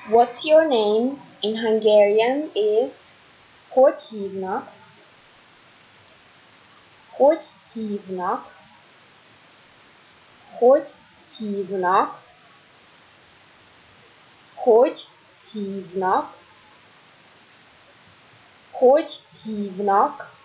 What's your name in Hungarian is hogy hívnak, hogy hívnak, hogy hívnak, hogy hívnak, hogy hívnak,